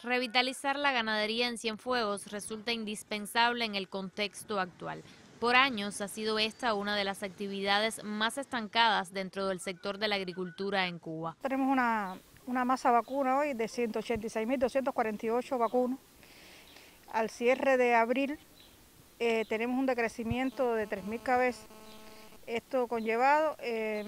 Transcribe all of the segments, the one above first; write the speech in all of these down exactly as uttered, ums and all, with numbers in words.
Revitalizar la ganadería en Cienfuegos resulta indispensable en el contexto actual. Por años ha sido esta una de las actividades más estancadas dentro del sector de la agricultura en Cuba. Tenemos una, una masa vacuna hoy de ciento ochenta y seis mil doscientas cuarenta y ocho vacunos. Al cierre de abril eh, tenemos un decrecimiento de tres mil cabezas. Esto conllevado eh,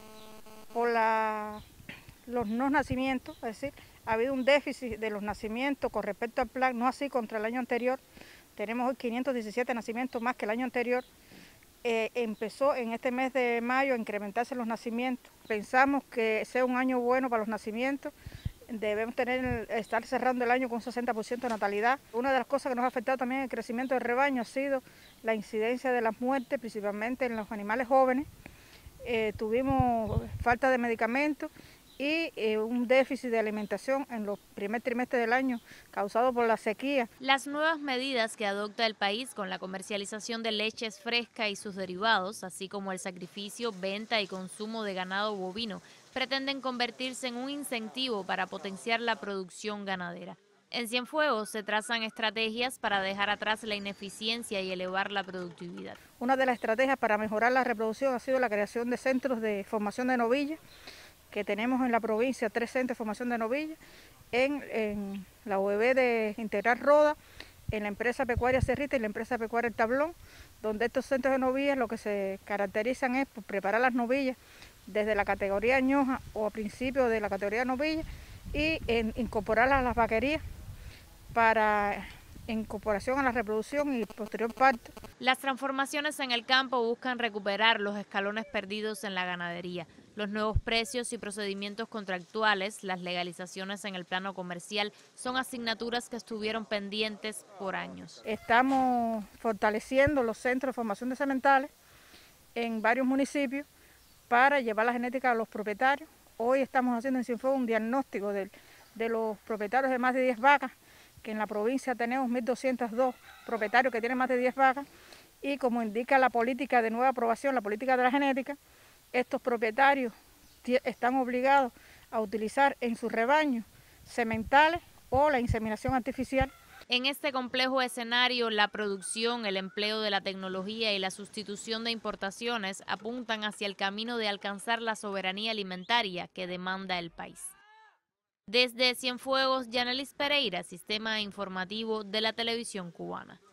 por la, los no nacimientos, es decir, ha habido un déficit de los nacimientos con respecto al plan, no así contra el año anterior. Tenemos hoy quinientos diecisiete nacimientos más que el año anterior. Eh, empezó en este mes de mayo a incrementarse los nacimientos. Pensamos que sea un año bueno para los nacimientos. Debemos tener, estar cerrando el año con un sesenta por ciento de natalidad. Una de las cosas que nos ha afectado también el crecimiento del rebaño ha sido la incidencia de las muertes, principalmente en los animales jóvenes. Eh, tuvimos falta de medicamentos y eh, un déficit de alimentación en los primer trimestres del año causado por la sequía. Las nuevas medidas que adopta el país con la comercialización de leches frescas y sus derivados, así como el sacrificio, venta y consumo de ganado bovino, pretenden convertirse en un incentivo para potenciar la producción ganadera. En Cienfuegos se trazan estrategias para dejar atrás la ineficiencia y elevar la productividad. Una de las estrategias para mejorar la reproducción ha sido la creación de centros de formación de novillas, que tenemos en la provincia tres centros de formación de novillas, en, en la U E B de Integral Roda, en la empresa pecuaria Cerrita y la empresa pecuaria El Tablón, donde estos centros de novillas lo que se caracterizan es por preparar las novillas desde la categoría añoja o a principio de la categoría novilla y en, incorporarlas a las vaquerías para incorporación a la reproducción y posterior parto. Las transformaciones en el campo buscan recuperar los escalones perdidos en la ganadería. Los nuevos precios y procedimientos contractuales, las legalizaciones en el plano comercial, son asignaturas que estuvieron pendientes por años. Estamos fortaleciendo los centros de formación de sementales en varios municipios para llevar la genética a los propietarios. Hoy estamos haciendo en Cienfuegos un diagnóstico de, de los propietarios de más de diez vacas, que en la provincia tenemos mil doscientos dos propietarios que tienen más de diez vacas, y como indica la política de nueva aprobación, la política de la genética, estos propietarios están obligados a utilizar en sus rebaños sementales o la inseminación artificial. En este complejo escenario, la producción, el empleo de la tecnología y la sustitución de importaciones apuntan hacia el camino de alcanzar la soberanía alimentaria que demanda el país. Desde Cienfuegos, Yanelis Pereira, Sistema Informativo de la Televisión Cubana.